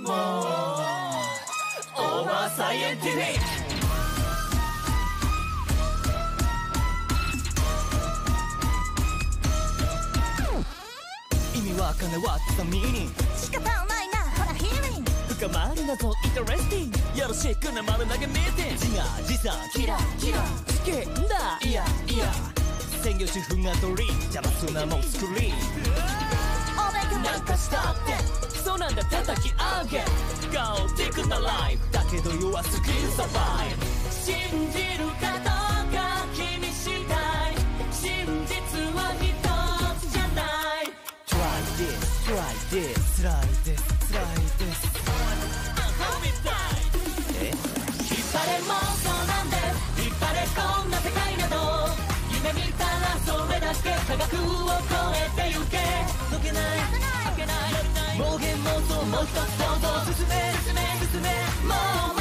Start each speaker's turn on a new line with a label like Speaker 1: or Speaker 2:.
Speaker 1: もうオーバーサイエンティフィック意味わかんない What's the meaning
Speaker 2: 仕方ないなほらヒーリング
Speaker 1: 深まる謎インタレスティングよろしくな丸投げミーティング自画自賛キラキラ試験だいやいや専業主婦が取り邪魔すなもん作り
Speaker 2: お勉強
Speaker 1: なんかしたってそうなんだ叩き上げ Go take my life だけど弱すぎる Survive 信じるかどうか君次第真実は一つじゃない Try this try this 辛いです辛いです引っ張れもそうなんです引っ張れこんな世界など夢見たらそれだけ科学を超えてゆけ解けない開けない妄言妄想もう一つ想像進め進め進めもう